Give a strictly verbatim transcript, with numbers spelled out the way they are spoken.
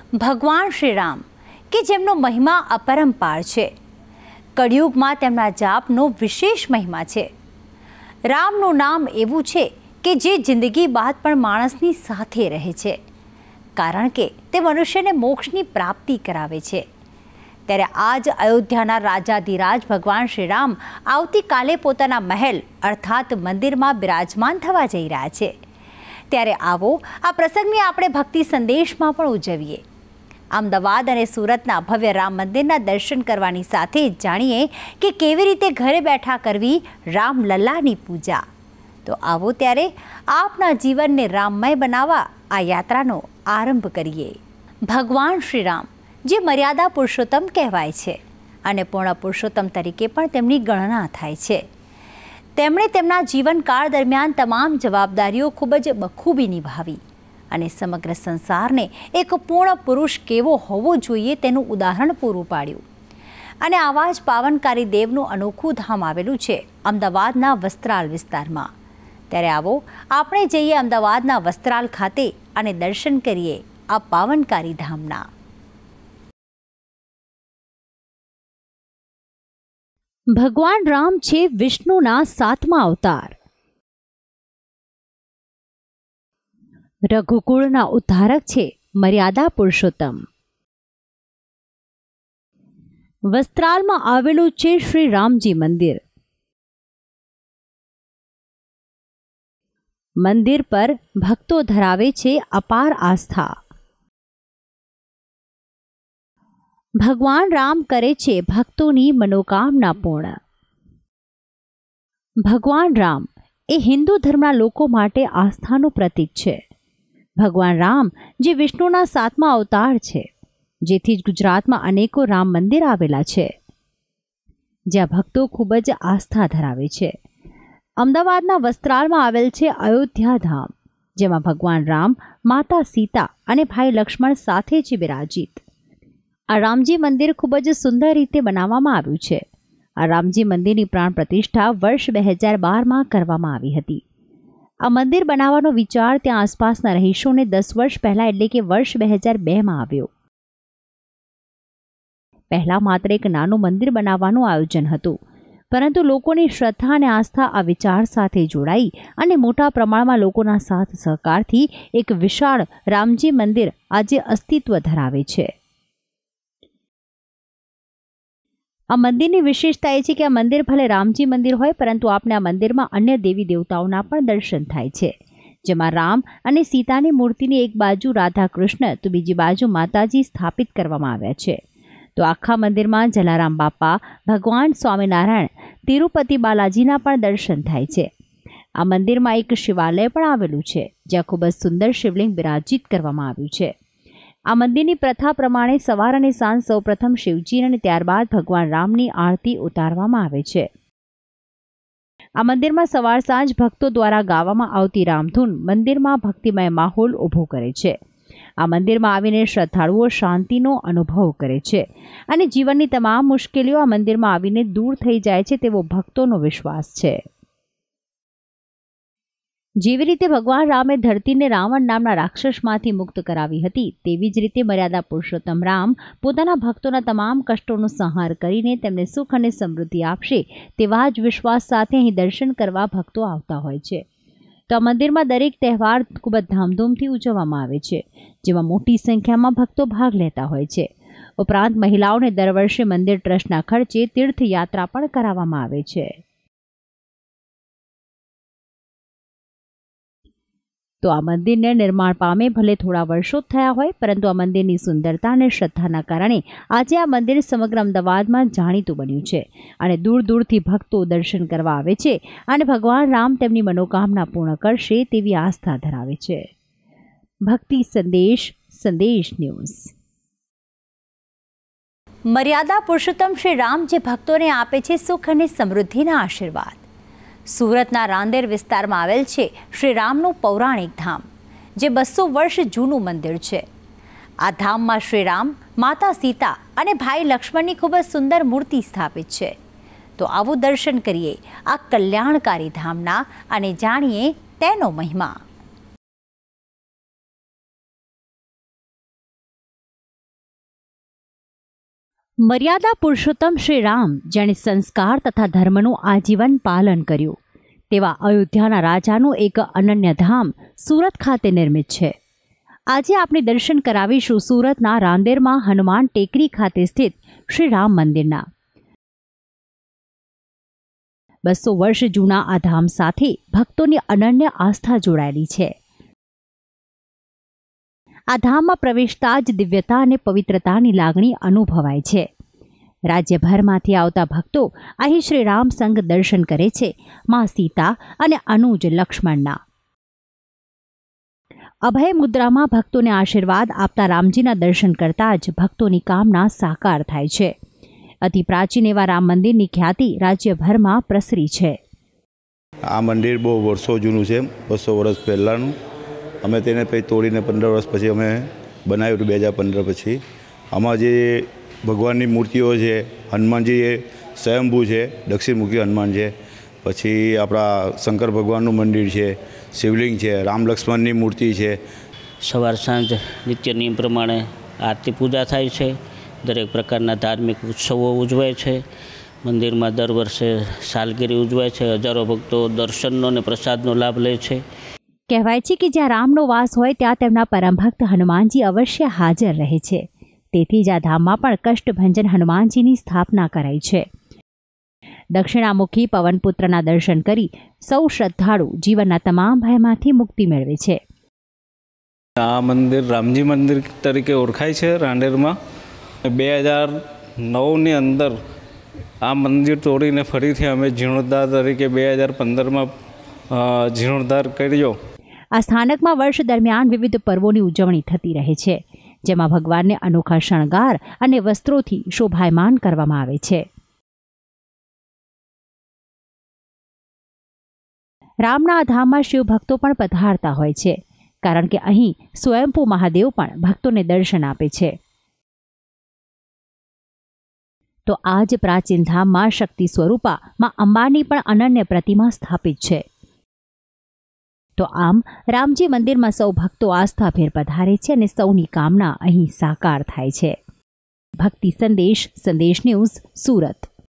ભગવાન શ્રી રામ કે જેમનો મહિમા અપરંપાર છે, કળિયુગમાં તેમના જાપનો વિશેષ મહિમા છે. રામનું નામ એવું છે કે જે જિંદગી બાદ પણ માણસની સાથે રહે છે, કારણ કે તે મનુષ્યને મોક્ષની પ્રાપ્તિ કરાવે છે. ત્યારે આજ અયોધ્યાના રાજાધિરાજ ભગવાન શ્રી રામ આવતીકાલે પોતાના મહેલ અર્થાત મંદિરમાં બિરાજમાન થવા જઈ રહ્યા છે. ત્યારે આવો આ પ્રસંગને આપણે ભક્તિ સંદેશમાં પણ ઉજવીએ. અમદાવાદ અને સુરતના ભવ્ય રામ મંદિરના દર્શન કરવાની સાથે જાણીએ કે કેવી રીતે ઘરે બેઠા કરવી રામલલ્લાની પૂજા. તો આવો ત્યારે આપના જીવનને રામમય બનાવવા આ યાત્રાનો આરંભ કરીએ. ભગવાન શ્રી રામ જે મર્યાદા પુરુષોત્તમ કહેવાય છે અને પૂર્ણ પુરુષોત્તમ તરીકે પણ તેમની ગણના થાય છે. તેમણે તેમના જીવનકાળ દરમિયાન તમામ જવાબદારીઓ ખૂબ જ બખૂબી નિભાવી અને સમગ્ર સંસારને એક પૂર્ણ પુરુષ કેવો હોવો જોઈએ તેનું ઉદાહરણ પૂરું પાડ્યું. અને આવા જ પાવનકારી દેવનું અનોખું ધામ આવેલું છે અમદાવાદના વસ્ત્રાલ વિસ્તારમાં. ત્યારે આવો આપણે જઈએ અમદાવાદના વસ્ત્રાલ ખાતે અને દર્શન કરીએ આ પાવનકારી ધામના. ભગવાન રામ છે વિષ્ણુના સાતમા અવતાર. રઘુકુળના ઉદ્ધારક છે મર્યાદા પુરુષોત્તમ. વસ્ત્રાલમાં આવેલું છે શ્રી રામજી મંદિર. મંદિર પર ભક્તો ધરાવે છે અપાર આસ્થા. ભગવાન રામ કરે છે ભક્તોની મનોકામના પૂર્ણ. ભગવાન રામ એ હિન્દુ ધર્મના લોકો માટે આસ્થાનું પ્રતીક છે. ભગવાન રામ જે વિષ્ણુના સાતમા અવતાર છે, જેથી જ ગુજરાતમાં અનેકો રામ મંદિર આવેલા છે, જ્યાં ભક્તો ખૂબ જ આસ્થા ધરાવે છે. અમદાવાદના વસ્ત્રાલમાં આવેલ છે અયોધ્યા ધામ, જેમાં ભગવાન રામ, માતા સીતા અને ભાઈ લક્ષ્મણ સાથે જ બિરાજિત. આ રામજી મંદિર ખૂબ જ સુંદર રીતે બનાવવામાં આવ્યું છે. આ રામજી મંદિરની પ્રાણ પ્રતિષ્ઠા વર્ષ બે હજાર બારમાં કરવામાં આવી હતી. આ મંદિર બનાવવાનો વિચાર ત્યાં આસપાસના રહીશોને દસ વર્ષ પહેલા એટલે કે વર્ષ બે હજાર બેમાં આવ્યો. પહેલા માત્ર એક નાનું મંદિર બનાવવાનું આયોજન હતું, પરંતુ લોકોની શ્રદ્ધા અને આસ્થા આ વિચાર સાથે જોડાઈ અને મોટા પ્રમાણમાં લોકોના સાથ સહકારથી એક વિશાળ રામજી મંદિર આજે અસ્તિત્વ ધરાવે છે. આ મંદિરની વિશેષતા એ છે કે આ મંદિર ભલે રામજી મંદિર હોય, પરંતુ આપને આ મંદિરમાં અન્ય દેવી દેવતાઓના પણ દર્શન થાય છે, જેમાં રામ અને સીતાની મૂર્તિની એક બાજુ રાધા કૃષ્ણ તો બીજી બાજુ માતાજી સ્થાપિત કરવામાં આવ્યા છે. તો આખા મંદિરમાં જલારામ બાપા, ભગવાન સ્વામિનારાયણ, તિરુપતિ બાલાજીના પણ દર્શન થાય છે. આ મંદિરમાં એક શિવાલય પણ આવેલું છે, જ્યાં ખૂબ જ સુંદર શિવલિંગ બિરાજિત કરવામાં આવ્યું છે. આ મંદિરની પ્રથા પ્રમાણે સવાર અને સાંજ સૌ પ્રથમ શિવજી અને ત્યારબાદ ભગવાન રામની આરતી ઉતારવામાં આવે છે. આ મંદિરમાં સવાર સાંજ ભક્તો દ્વારા ગાવામાં આવતી રામધૂન મંદિરમાં ભક્તિમય માહોલ ઊભો કરે છે. આ મંદિરમાં આવીને શ્રદ્ધાળુઓ શાંતિનો અનુભવ કરે છે અને જીવનની તમામ મુશ્કેલીઓ આ મંદિરમાં આવીને દૂર થઈ જાય છે તેવો ભક્તોનો વિશ્વાસ છે. જેવી રીતે ભગવાન રામે ધરતીને રાવણ નામના રાક્ષસમાંથી મુક્ત કરાવી હતી, તેવી જ રીતે મર્યાદા પુરુષોત્તમ રામ પોતાના ભક્તોના તમામ કષ્ટોનો સંહાર કરીને તેમને સુખ અને સમૃદ્ધિ આપશે તેવા જ વિશ્વાસ સાથે અહીં દર્શન કરવા ભક્તો આવતા હોય છે. તો આ મંદિરમાં દરેક તહેવાર ખૂબ જ ધામધૂમથી ઉજવવામાં આવે છે, જેમાં મોટી સંખ્યામાં ભક્તો ભાગ લેતા હોય છે. ઉપરાંત મહિલાઓને દર વર્ષે મંદિર ટ્રસ્ટના ખર્ચે તીર્થયાત્રા પણ કરાવવામાં આવે છે. તો આ મંદિરને નિર્માણ પામે ભલે થોડા વર્ષો થયા હોય, પરંતુ આ મંદિરની સુંદરતા અને શ્રદ્ધાના કારણે આજે આ મંદિર સમગ્ર અમદાવાદમાં જાણીતું બન્યું છે અને દૂર દૂરથી ભક્તો દર્શન કરવા આવે છે અને ભગવાન રામ તેમની મનોકામના પૂર્ણ કરશે તેવી આસ્થા ધરાવે છે. ભક્તિ સંદેશ, સંદેશ ન્યૂઝ. મર્યાદા પુરુષોત્તમ શ્રી રામ જે ભક્તોને આપે છે સુખ અને સમૃદ્ધિના આશીર્વાદ. સુરતના રાંદેર વિસ્તારમાં આવેલ છે શ્રી રામનું પૌરાણિક ધામ, જે બસો વર્ષ જૂનું મંદિર છે. આ ધામમાં શ્રી રામ, માતા સીતા અને ભાઈ લક્ષ્મણની ખૂબ જ સુંદર મૂર્તિ સ્થાપિત છે. તો આવું દર્શન કરીએ આ કલ્યાણકારી ધામના અને જાણીએ તેનો મહિમા. મર્યાદા પુરુષોત્તમ શ્રી રામ જેણે સંસ્કાર તથા ધર્મનું આજીવન પાલન કર્યું તેવા અયોધ્યાના રાજાનું એક અનન્ય ધામ સુરત ખાતે નિર્મિત છે. આજે આપણે દર્શન કરાવીશું સુરતના રાંદેરમાં હનુમાન ટેકરી ખાતે સ્થિત શ્રી રામ મંદિરના. બસો વર્ષ જૂના આ ધામ સાથે ભક્તોની અનન્ય આસ્થા જોડાયેલી છે. આ ધામમાં પ્રવેશતા જ દિવ્યતા અને પવિત્રતાની લાગણી અનુભવાય છે. રાજ્યભરમાંથી આવતા ભક્તો અહીં શ્રી રામ સંગ દર્શન કરે છે મા સીતા અને અનુજ લક્ષ્મણના. અભય મુદ્રામાં ભક્તોને આશીર્વાદ આપતા રામજીના દર્શન કરતા જ ભક્તોની કામના સાકાર થાય છે. અતિ પ્રાચીન એવા રામ મંદિરની ખ્યાતિ રાજ્યભરમાં પ્રસરી છે. આ મંદિર બહુ વર્ષો જૂનું છે, બસો વર્ષ પહેલાંનું. અમે તેને પછી તોડીને પંદર વર્ષ પછી અમે બનાવ્યું હતું, બે હજાર પંદર પછી. આમાં જે ભગવાનની મૂર્તિઓ છે, હનુમાનજી એ સ્વયંભૂ છે, દક્ષિણમુખી હનુમાન છે. પછી આપણા શંકર ભગવાનનું મંદિર છે, શિવલિંગ છે, રામ લક્ષ્મણની મૂર્તિ છે. સવાર સાંજ નિત્ય નિયમ પ્રમાણે આરતી પૂજા થાય છે. દરેક પ્રકારના ધાર્મિક ઉત્સવો ઉજવાય છે. મંદિરમાં દર વર્ષે સાલગીરી ઉજવાય છે. હજારો ભક્તો દર્શનનો અને પ્રસાદનો લાભ લે છે. કહેવાય છે કે જ્યાં રામનો વાસ હોય ત્યાં તેમના પરમ ભક્ત હનુમાનજી અવશ્ય હાજર રહે છે. તેથી જ આ ધામમાં પણ કષ્ટભંજન હનુમાનજીની સ્થાપના કરાઈ છે. દક્ષિણામુખી પવનપુત્રના દર્શન કરી સૌ શ્રદ્ધાળુ જીવનના તમામ ભયમાંથી મુક્તિ મેળવે છે. આ મંદિર રામજી મંદિર તરીકે ઓળખાય છે રાંદેરમાં. બે હજાર નવની અંદર આ મંદિર તોડીને ફરીથી અમે જીર્ણોદ્ધાર તરીકે બે હજાર પંદરમાં જીર્ણોદ્ધાર કર્યો. આ સ્થાનકમાં વર્ષ દરમિયાન વિવિધ પર્વોની ઉજવણી થતી રહે છે, જેમાં ભગવાનને અનોખા શણગાર અને વસ્ત્રોથી શોભાયમાન કરવામાં આવે છે. રામના ધામમાં શિવ ભક્તો પણ પધારતા હોય છે, કારણ કે અહીં સ્વયંભૂ મહાદેવ પણ ભક્તોને દર્શન આપે છે. તો આ જ પ્રાચીન ધામમાં શક્તિ સ્વરૂપા માં અંબાની પણ અનન્ય પ્રતિમા સ્થાપિત છે. તો આમ રામજી મંદિરમાં સૌ ભક્તો આસ્થાભેર પધારે છે અને સૌની કામના અહીં સાકાર થાય છે. ભક્તિ સંદેશ, સંદેશ ન્યૂઝ, સુરત.